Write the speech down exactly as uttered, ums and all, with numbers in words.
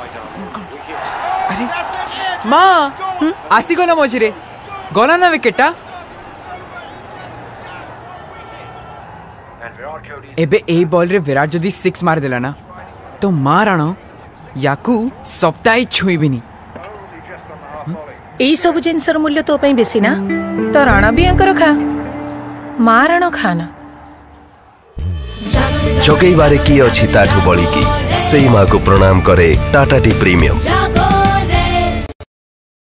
अरे माँ आसी गला मझे गला ना विकेटा एबे ए बॉल रे विराट जदी सिक्स मार देला ना तो माँ राणा याकू सप्ताह छुईबिनी एई सब जिनसर मूल्य तो पई बेसी ना तो राणा भी अंकर खा माँ राणा खाना जगैबारे की अछि ताठु बळी की सेई माँ को प्रणाम करे टाटा टी प्रीमियम।